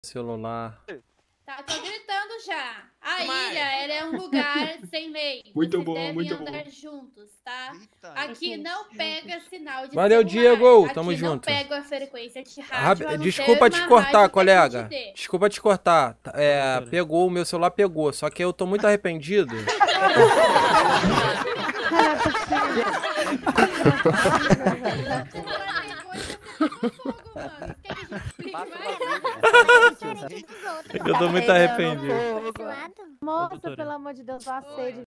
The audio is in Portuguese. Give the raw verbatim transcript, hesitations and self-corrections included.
celular. Tá, tô gritando já. A ilha, ela é um lugar sem lei. Muito Vocês bom, devem muito andar bom. juntos, tá? Eita, Aqui não pega sinal de Valeu, celular. Diego, Aqui tamo não junto. pega a frequência de rádio. Rabi- a não Desculpa ser te uma cortar, rádio colega. que a gente dê. Desculpa te cortar. Tá, É, pegou, o meu celular pegou. Só que eu tô muito arrependido. É que eu tô muito arrependido. Moça, pelo amor de Deus, vá sede.